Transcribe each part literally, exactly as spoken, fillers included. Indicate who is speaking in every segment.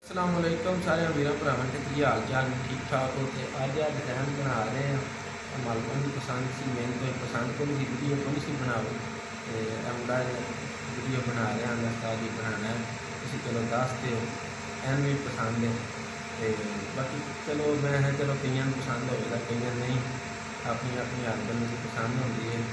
Speaker 1: अस्सलाम वालेकुम सारे वीर भरावां ते की हाल चाल ने ठीक ठाक हो। तो अज आ डिजाइन बना रहे हैं मालकों की पसंद सी, मैंने तो पसंद को नहीं वीडियो को नहीं सी बनाओ तो मुंडा वीडियो बना रहा है उस्ताद जी बनाना है तुम चलो दस दो एन भी पसंद है। तो बाकी चलो मैं है चलो कई पसंद होगा कई नहीं, अपनी अपनी हस्बैंड की पसंद होती है।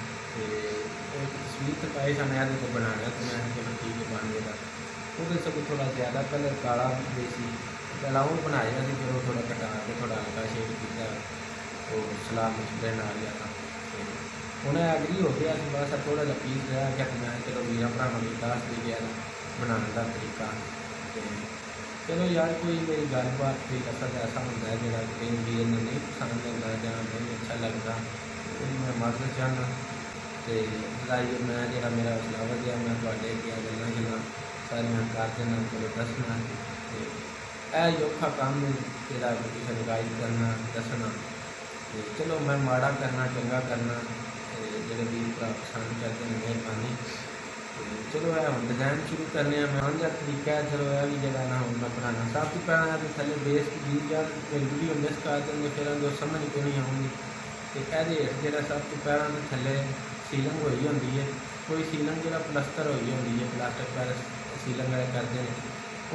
Speaker 1: तो एक तस्वीर तो पाई सामने तो बनाना तो मैं चलो ठीक है बन गया। वो सब थोड़ा ज़्यादा कलर काला देसी पहला वो बनाया फिर वो थोड़ा कटा के थोड़ा हल्का शेड किया तो सलाद मुश्किल ना लिया था। उन्हें एग्री हो गया कि बस थोड़ा जहा पीस रहा क्या तो मैं चलो वीर भरावां की दस भी गया बनाने का तरीका। तो चलो यार कोई मेरी गलबात कोई कसर ऐसा होता है जोड़ा कई वीर ने नहीं पसंद लगता या नहीं अच्छा लगता तो मैं मदद चाहना। तो लाइए मैं जो मेरा हौसला वधिया मैं थोड़े क्या गल्लां गल्लां सारियां कर देना चलो दसना। तो यह औखा काम तेरा किसी ने गाइड करना दसना। तो चलो मैं माड़ा करना चंगा करना जो भी भरा पसंद करते हैं मेहरबानी। तो चलो है हम डिजाइन शुरू करने मैं आंजा तरीका है। चलो यह भी जगह ना हम मैं बनाना सब तो पहला तो थले बेस की बीज यार वीडियो मिस कर देंगे फिर जो समझ को नहीं आऊँगी। तो यह जो सब तो पहला तो थले सीलिंग हुई होंगी है, कोई सीलिंग जो प्लस्तर हुई होंगी है प्लास्टिक पैर सीलिंग करते हैं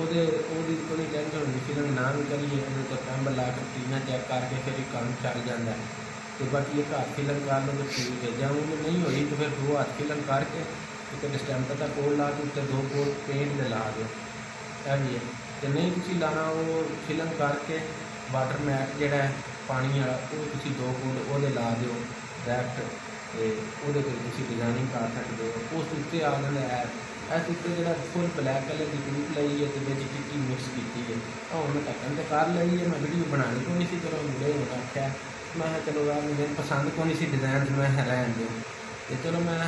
Speaker 1: वो कोई टेंशन होंगी फिलिंग ना भी करिए तो पैंब ला के टीना चैक करके फिर एक काम चल जाता है। तो बाकी एक हाथ फिलिंग कर लो तो ठीक है, जब उन्हें नहीं हुई तो फिर दो हाथ फिलिंग करके एक डिस्टैंपर का कोड ला के उत्ते दो कोड पेंट दे ला दो है भी है। तो नहीं तुम लाना वो फिलिंग करके वाटर मैट जोड़ा है पानी वाला वो तुम दो कोड वो ला दो डायरैक्ट तो वो डिजाइनिंग कर सकते हो। उस उत्ते आ जाता है इस उत्ते जो फुल ब्लैक कलर की ग्रुप लाई है तो चिट्टी मिक्स की है हूँ मैं ढक्कन तो कर ली है। मैं वीडियो बनानी को नहीं सी चलो मुझे होना आख्या मैं चलो यार मुझे पसंद को नहीं सी डिजाइन मैं रहन दो। तो चलो मैं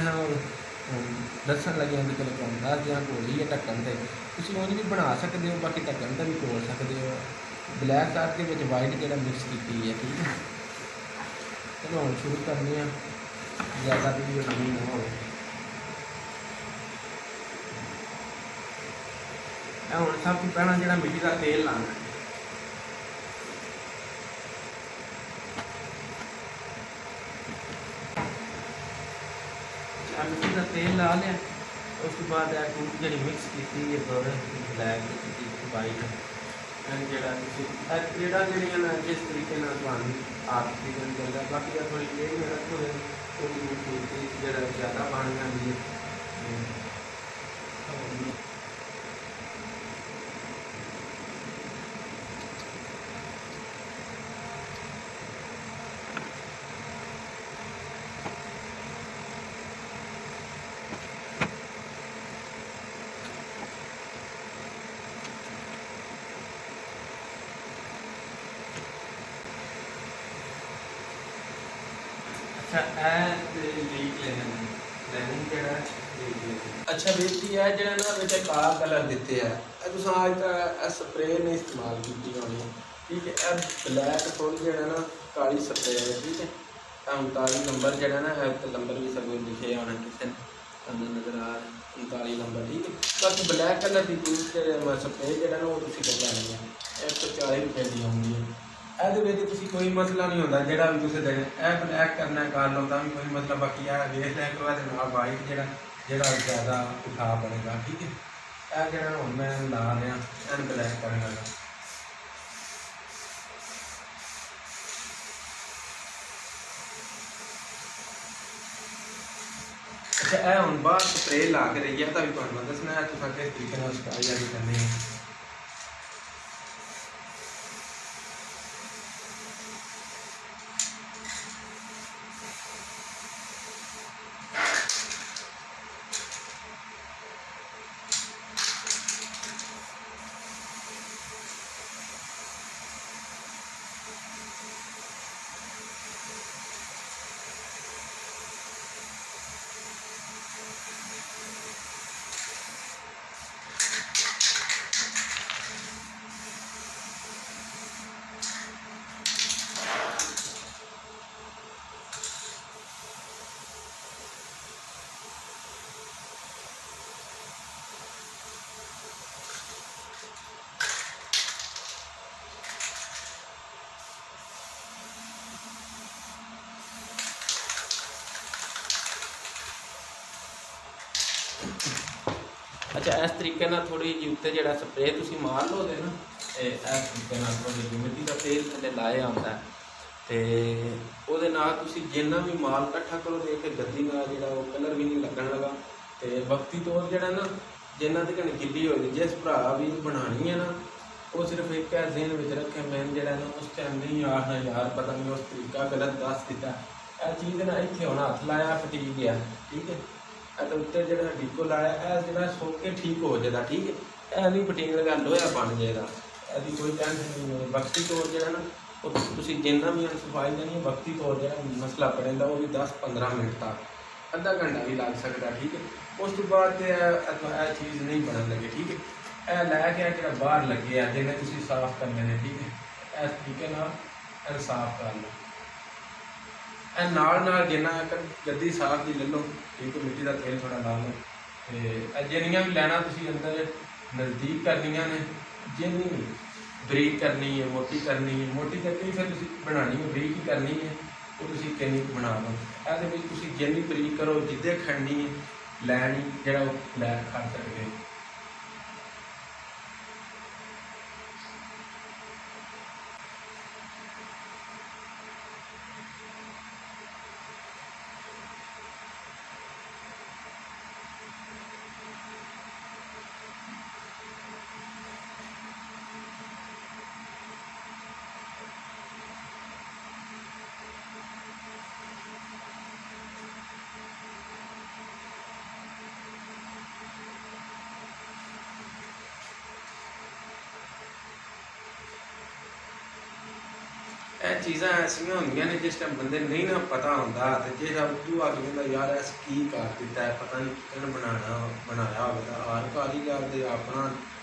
Speaker 1: दसन लगे कि चलो तुम दस दियाँ घोली है ढक्कन से तुम उन्हें भी बना सकते हो, बाकी ढक्कन से भी घोल सकते हो। ब्लैक कार्ड के वाइट जो मिक्स की है ठीक है। चलो हम शुरू करने ज़्यादा वीडियो लंबी ना हो। हूँ सब तो पहला जो मिट्टी का तेल लाना मिट्टी का तेल ला लिया। उस बाद टूट जी मिक्स की ब्लैक वाइट जरा जड़िया जिस तरीके आप चलता बाकी थोड़ी टेढ़ी रखो थोड़ी जरा ज़्यादा बन जाती है। अच्छा लीक लेना लैनिंग जरा अच्छा बेटी है जो ना काला कलर दिते है तुम अज स्प्रे ने इस्तेमाल की होनी ठीक है। यह ब्लैक थोड़ी जो ना काली स्प्रे है ठीक है। उनताली नंबर जो ना नंबर भी सब लिखे होना किसी नजर आ उनताली नंबर ठीक है। बाकी ब्लैक कलर की चीज स्प्रे जो ना वो तुम लैनी है एक सौ चाली रुपये की आँगी है। ये कोई मसला नहीं होता जोड़ा भी तुम ब्लैक करना कर लो तो भी कोई मतलब बाकी है वेख लिया करो ना वाइट जो जोड़ा ज़्यादा उठा पड़ेगा ठीक है। यह जो हम मैं ला रहा एन ब्लैक करने वाला। अच्छा यह हम बाहर स्प्रे ला के रही है तो भी तुम्हें दसना है तुम किस तरीके स्टाई जारी करनी है। अच्छा इस तरीके नाल थोड़ी जी उत्ते जिहड़ा स्प्रे तुसीं मार लो दे ना ते इस तरीके नाल थोड़ी जी मिट्टी का तेल थल्ले लाया आंदा है ते ओहदे नाल तुसीं जिन्ना भी माल इकट्ठा करो ते इक गद्दी नाल जिहड़ा ओह कलर भी नहीं लगन लगा ते वक्ती तौर जिहड़ा ना जिन्ना तक गिल्ली होई जिस भरा भी बनानी है ना वो सिर्फ एक है जेहन में रखे मैंने जरा ना उस टाइम नहीं आना यार पता नहीं उस तरीका गलत दस दिता यह चीज़ ना इतने होना हथ लाया फटी गया ठीक है तो उत्ते जो डिको लाया यह जो सो के ठीक हो जाता ठीक है यह नहीं पटीन लगा लोहा बन जाएगा यदि कोई टेंशन नहीं होगी वक्ती तौर जो ना वो तुम जिन्ना भी सफाई देनी वक्ती तौर जो मसला पड़ेगा वो भी दस पंद्रह मिनट तक अद्धा घंटा भी लग सकता ठीक है उस तो बाद यह चीज़ नहीं बनन लगे ठीक है यह लैके जो बाहर लगे है जिन्हें तुम साफ करने ने ठीक है इस तरीके नाल साफ कर लो ਇਹ ਨਾਲ ਨਾਲ ਜਿੰਨਾ ਗੱਦੀ ਸਾਫ ਦੀ ਲੈ ਲਓ ਠੀਕ ਹੈ ਮਿੱਟੀ ਦਾ ਤੇਲ ਥੋੜਾ ਲਾ ਲਓ ਤੇ ਜਿੰਨੀਆਂ ਵੀ ਲੈਣਾ ਤੁਸੀਂ ਅੰਦਰ ਨਜ਼ਦੀਕ ਕਰਨੀਆਂ ਨੇ ਜਿੰਨੀ ਬਰੀਕ ਕਰਨੀ ਹੈ ਮੋਟੀ ਕਰਨੀ ਹੈ ਮੋਟੀ ਕਰਕੇ ਫਿਰ ਤੁਸੀਂ ਬਣਾਉਣੀ ਹੈ ਬਰੀਕ ਹੀ ਕਰਨੀ ਹੈ ਉਹ ਤੁਸੀਂ ਕਿੰਨੀ ਬਣਾ ਲਓ ਇਹਦੇ ਵਿੱਚ ਤੁਸੀਂ ਜਿੰਨੀ ਬਰੀਕ ਕਰੋ ਜਿੱਦੇ ਖੰਡਣੀ ਹੈ ਲੈਣੀ ਜਿਹੜਾ ਉਹ ਲੈ ਖਾ ਸਕਦੇ ਹੋ ਇਹ ਚੀਜ਼ਾਂ ਐਸੀਆਂ ਹੁੰਦੀਆਂ ਨੇ ਜਿਸ ਟਾਈਮ ਬੰਦੇ ਨਹੀਂ ਨਾ ਪਤਾ ਹੁੰਦਾ ਤੇ ਜੇ ਜਦ ਤੂੰ ਆ ਕੇ ਕਹਿੰਦਾ ਯਾਰ ਐਸ ਕੀ ਕਰ ਦਿੱਤਾ ਹੈ ਪਤਾ ਨਹੀਂ ਕਿਹਨ ਬਣਾਉਣਾ ਬਣਾਇਆ ਹੋਵੇਗਾ ਹਰ ਕਾਰੀਗਰ ਦੇ ਆਪਣਾ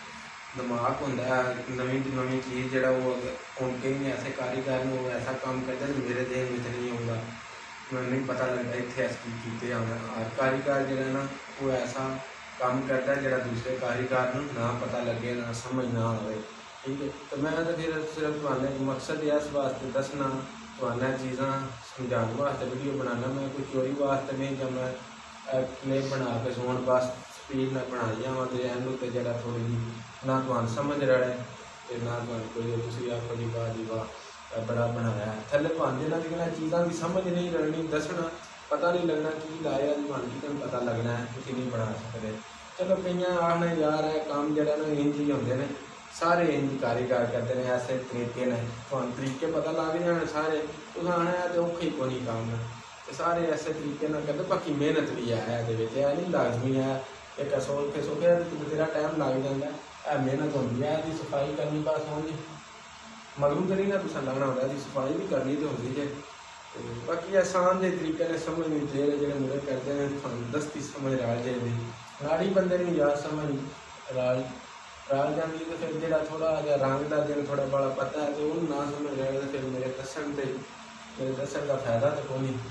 Speaker 1: ਦਿਮਾਗ ਹੁੰਦਾ ਹੈ ਨਵੀਂ ਤੋਂ ਨਵੀਂ ਚੀਜ਼ ਜਿਹੜਾ ਉਹ ਹੁਣ ਕਈ ਐਸੇ ਕਾਰੀਗਰ ਨੂੰ ਉਹ ਐਸਾ ਕੰਮ ਕਰਦੇ ਨੇ ਮੇਰੇ ਦੇਹ ਵਿੱਚ ਨਹੀਂ ਆਉਂਦਾ ਮੈਨੂੰ ਨਹੀਂ ਪਤਾ ਲੱਗਦਾ ਇੱਥੇ ਐਸ ਕੀ ਕੀਤੇ ਆਉਣਾ ਹਰ ਕਾਰੀਗਰ ਜਿਹੜਾ ਨਾ ਉਹ ਐਸਾ ਕੰਮ ਕਰਦਾ ਜਿਹੜਾ ਦੂਸਰੇ ਕਾਰੀਗਰ ਨੂੰ ਨਾ ਪਤਾ ਲੱਗੇ ਨਾ ਸਮਝ ਨਾ ਆਵੇ ठीक है तो मैं तो फिर सिर्फ तुम्हारे मकसद इस वास्ते दसना तुम्हारे चीज़ा समझाने वास्ते वीडियो बनाना मैं कोई चोरी वास्ते नहीं जब मैं क्लिप बना के सोन बस स्पीड में बनाई जावा तो एंड उत्ते जरा थोड़ी जी ना तुम्हें समझ रहा है तो ना तुम्हें कोई तुम आखो जी वाह जी वाह बड़ा बनाया थले भावें जिन्होंने जिन्होंने चीज़ों की समझ नहीं रखनी दसना पता नहीं लगना की लाया तुम्हें की तुम पता लगना है तुम नहीं बना सकते चलो कई आखना यार है काम जरा ना इंज ही होंगे ने सारे इंज कारीगर करते हैं ऐसे तरीके ने तुम तरीके पता लग जाने सारे तुम आना है तो औखा ही को नहीं काम तो सारे ऐसे तरीके ना करते बाकी मेहनत भी है ये नहीं लाजमी है एक सोच के सोखे बथेरा टाइम लग जाता है मेहनत होती है यदि सफाई करनी बस होनी मगरू करी ना तुम लगना होता है सफाई भी करनी तो होती है बाकी आसान के तरीके ने समझ नहीं चाहिए जो मुझे करते हैं दस्ती समझ रहा चाहिए नाड़ी बंदे नहीं यार समझ राल राल जाती तो फिर जो थोड़ा जहा रंग का दिन थोड़ा बड़ा पता है तो उन्होंने ना समझ आएगा तो फिर मेरे दसन से मेरे दसन का फायदा तो कोई नहीं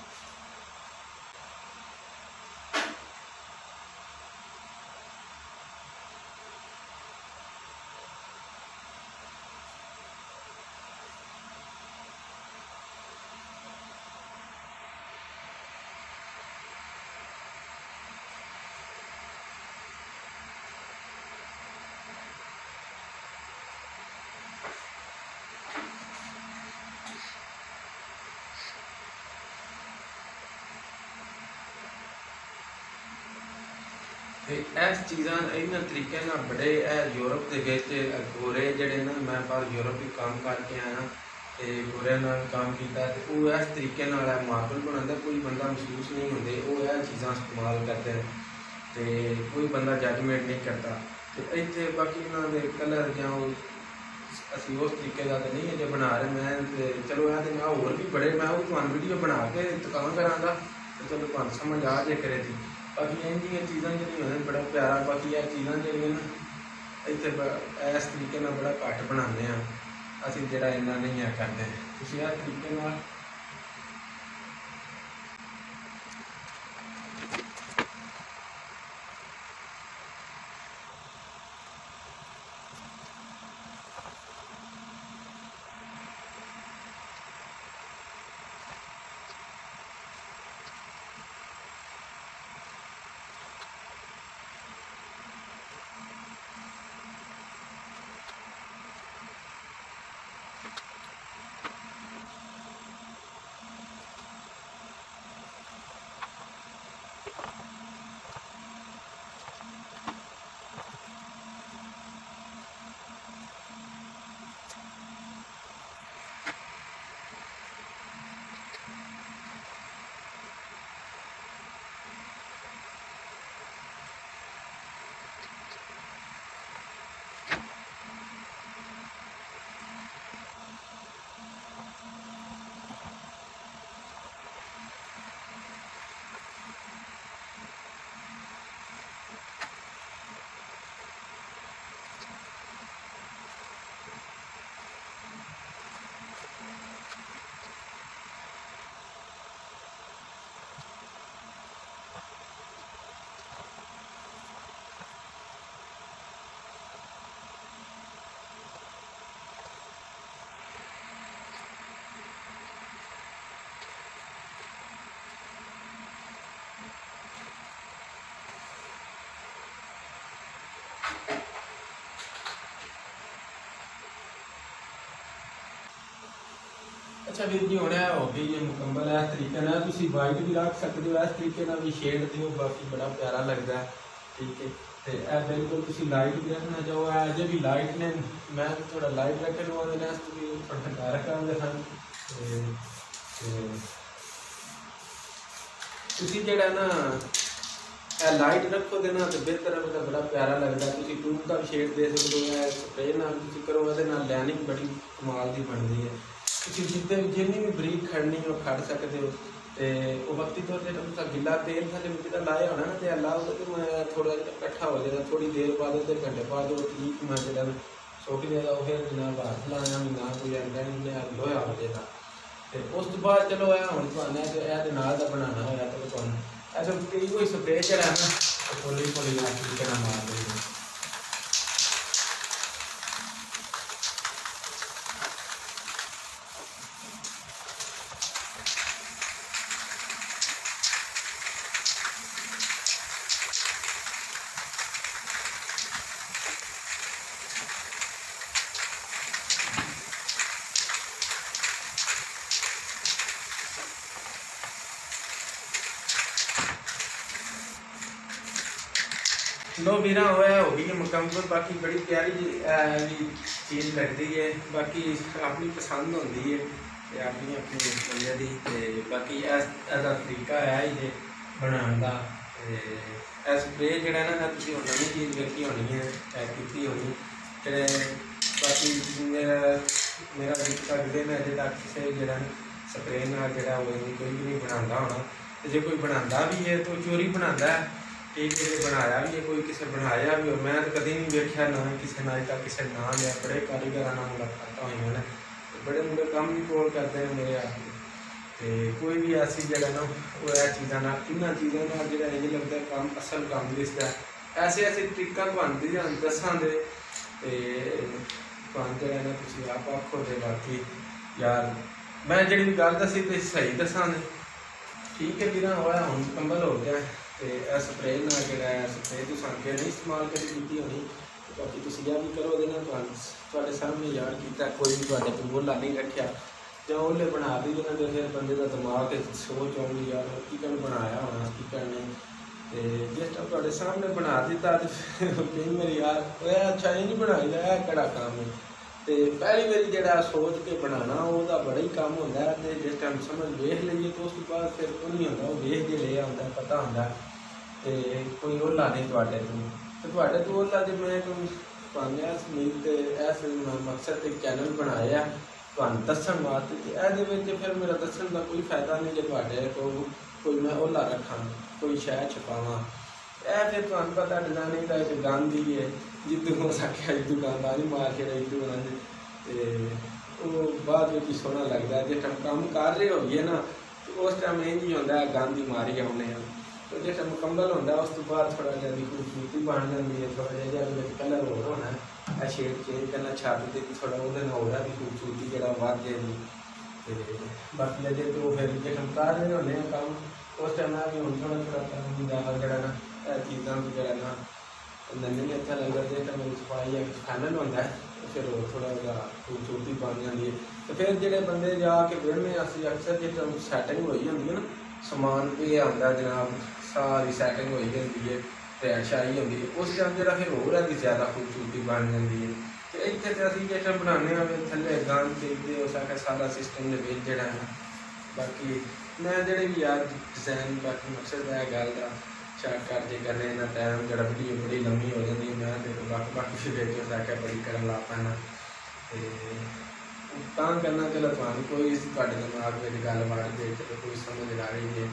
Speaker 1: इस चीज़ा इन्होंने तरीके ना बड़े यूरोप के गोरे जड़े ना मैं बाहर यूरोप भी काम करके आया तो गोरे काम किया तो वो इस तरीके मार्बल बना कोई बंदा महसूस नहीं होंगे वो यह चीज़ा इस्तेमाल करते हैं तो कोई बंदा जजमेंट नहीं करता तो इतने बाकी उन्होंने कलर जो असी उस तरीके का तो नहीं अजे बना रहे मैं तो चलो यह तो मैं होर भी बड़े मैं वो तुम्हें वीडियो बना के दुकान कराँगा तो चलो तुम्हें समझ आ जाए करे थी बाकी इंजिया चीज़ा जो बड़ा प्यारा बाकी यह चीज़ा जो इतने इस तरीके बड़ा घट बनाने असी जो इन्ना नहीं है करते तुम इस तरीके अच्छा वीर जी होने हो गई ये मुकम्मल है इस तरीके ना तुम वाइट भी रख सकते हो, इस तरीके ना भी शेड दो, बाकी बड़ा प्यारा लगता है। ठीक है, तो यह बिल्कुल तुम लाइट भी रखना चाहो, अजे भी लाइट ने मैं थोड़ा लाइट रखे लो थोड़ा डार्क आते सन। तुम जड़ा ना लाइट रखो दे ना तो बेहतर है, बड़ा प्यारा लगता है। तुम टूब का भी शेड दे सकते हो, स्प्रे ना करो ये लाइनिंग बड़ी कमाल की बनती है। तुम जितने जिन्नी भी बरीक खड़नी हो खड़ सकते हो। तो वक्ती तौर पर तुम गिला तेल थले मिट्टी का लाया होना ना, तो लाओ तो मैं थोड़ा कट्ठा हो जाएगा, थोड़ी देर बाद अद्धे घंटे बाद ठीक मैं जो सुख जाएगा, फिर ना हाथ लाना भी ना कोई अंडा नहीं लोहा हो जाएगा। तो उस तो बाद चलो यह हम तुम जो नाल का बनाना होया तो तुम ऐसा कई कोई स्प्रे चढ़ा है ना खोली खोली तरीके मार देंगे। लो वीरा होया हो गई है मुकम्मल, बाकी बड़ी प्यारी चीज़ लगती है, बाकी अपनी पसंद होती है अपनी अपनी बंदे की। तो बाकी ऐसा तरीका है ये बनाने का। स्प्रे जड़ा ना तुम नवी चीज़ वेखी होनी है की होनी। बाकी मेरा मेरा लगते मैं अजे तक किसी जरा स्प्रे जरा कोई भी नहीं बनाता होना, तो जो कोई बनाता भी है तो चोरी बनाता है। ठीक है, बनाया भी है कोई किसी बनाया भी, और मैं तो कभी नहीं वेख्या ना किसी ने अज तक किसी ना लिया। बड़े कारीगर मुलाकात हुई ने, बड़े मुंडे काम भी कोल करते हैं मेरे आप। तो कोई भी ऐसी जगह ना वो यह चीज़ों ना इन्होंने चीज़ों का जो इंज लगता है काम असल काम दिसता है। ऐसे ऐसे ट्रिक्का बनती जान दसा दे तो जो है ना तुम आप आखो तो बाकी यार मैं जी गल दसी तो सही दसा दे। ठीक है वीर होया हम मुकम्मल हो गया। तो स्प्रे ना जोड़ा स्प्रे तुम अगे नहीं इस्तेमाल करी की होनी, बाकी तुम यह भी करो देना थोड़े सामने याद किया, कोई भी थोड़े को मोला नहीं रखा जो ओले बना दी देना, तो फिर बंदे का दिमाग सोच आऊँगी यार की कल बनाया होना की कल नहीं। तो जिस टाइम थोड़े सामने बना दिता तो कई बार यार अच्छा ये नहीं बनाई है कड़ा काम है। तो पहली बारी जो सोच के बनाना वह बड़ा ही काम होता है। तो जिस टाइम समझ वेख लीए तो उस बाद फिर को नहीं होता, वो वेख के ले आता पता होता। तो कोई ओला नहीं थोड़े तो थोड़े तो ओला जो मैं पाने मीत इस मकसद एक चैनल बनाया तुम दसन वास्ते। ये फिर मेरा दसन का कोई फायदा नहीं जो थोड़े को कोई मैं ओला रखा कोई शह छपावा। यह फिर तुम पता डिजाइनिंग का एक गंद ही है, जिद्दू हो सके दुकानदारी मार के इधू तो बाद में सोहना लगता है। जिस टाइम काम कर रहे होइए ना तो उस टाइम इंज ही होता है गंद ही मारी आने। तो जिस टाइम मुकम्मल होता है उस तो बाद थोड़ा जहा खूबसूरती बन जाती है, थोड़ा जहा कलर होर होना है शेड चेंज करना छत से थोड़ा वो होर की खूबसूरती जरा बढ़ जाएगी। तो बाकी अजे तो फिर जिस टाइम कर रहे होने काम उस टाइम ना भी हम थोड़ा थोड़ा काम ज़्यादा जरा ना चीज़ों को जरा ना नहीं अच्छा लगता। जिस टाइम सफाई या फाइनल होता है फिर वो थोड़ा जहा खूबसूरती बन जाती है। तो फिर जोड़े बंदे जाके बेहने असी अक्सर जिस टाइम सैटिंग हुई होंगी है ना समान भी आता जनाब सारी सैटिंग हो जाती है रैट शाही होती है, उस टाइम जो फिर होर है ज़्यादा खूबसूरती बन जाती है। तो इतने तो अभी जिस टाइम बनाने थले गंद देखते हो सके सारा सिस्टम के जोड़ा है। बाकी मैं जोड़े भी यार डिजाइन बाकी मकसद है गल का शॉर्ट कर जे करने ना टाइम जो वीडियो बड़ी लंबी हो जाती है। मैं तो बाकी बाकी वीडियो सके बड़ी कर ला पाना तो करना चलो तुम कोई दिमाग में गलबात दे चलो कोई समझ आ रही है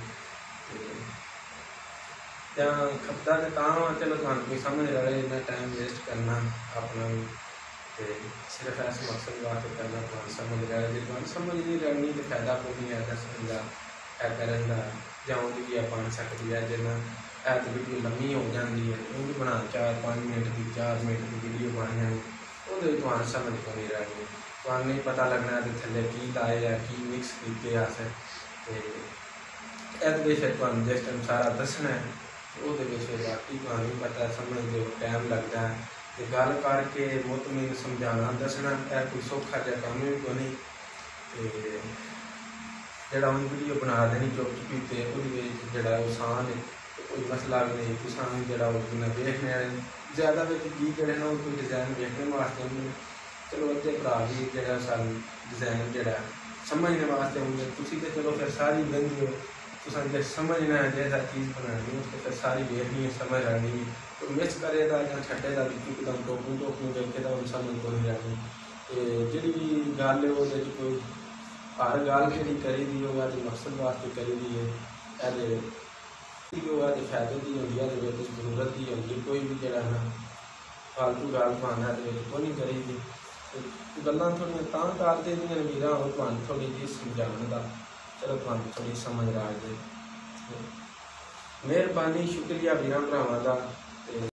Speaker 1: तो खपता तो चलो तुम कोई समझ रहे इन्ना टाइम वेस्ट करना अपना भी। तो सिर्फ इस मकसद वास्ते करना तुम समझ रहे जो तुम समझ नहीं रही तो फायदा कोई नहीं है दसन का है करन का जाऊँ भी बन सकती है। जिन्ना है तो वीडियो लम्मी हो जाती है वो भी बना चार पाँच मिनट की चार मिनट की वीडियो बन जानी वो तुम समझ को नहीं रही तो नहीं पता लगना कि थले की लाए या की मिक्स किए अस। तो फिर तुम जिस टाइम सारा दसना है वो बाकी तुम्हें पता समझ दो टाइम लगता है। तो गल करके मुतमिन समझाना दसना यह कोई सौखा जहा काम भी को नहीं। ਤੇ ਜਿਹੜਾ ਹੁਣ ਵੀਡੀਓ ਬਣਾ ਦੇਣੀ ਚੁੱਪ ਚੁਪੀ ਤੇ ਉਹਦੇ ਵਿੱਚ ਜਿਹੜਾ ਆਸਾਨ ਹੈ कोई मसला भी नहीं किसान जरा उन्हें देखने ज़्यादा भी की जड़े ना कोई डिज़ाइन देखने वास्ते चलो अद्धे भरा भी जरा सन डिज़ाइन जरा समझने वास्ते होंगे तुसी तो चलो फिर सारी बंदी हो तुसा जो समझना है जैसा चीज़ बनानी है उसको फिर सारी देखनी है समझ आनी है तो मिस करेगा या छड़ेगा एकदम टोकू टोकू देखेगा उन समझ को नहीं आनी तो जी गल है वो कोई हर गल जी करी दी हो मकसद वास्ते करी दी है फायदे की होंगी है जरूरत की होंगी कोई भी जरा ना फालतू गल पाना कोई नहीं करी गल्लां थोड़ी तां करते वीर हो थोड़ी जी समझाने का चलो थोड़ी समझ आ जाए मेहरबानी शुक्रिया वीर भरावां का।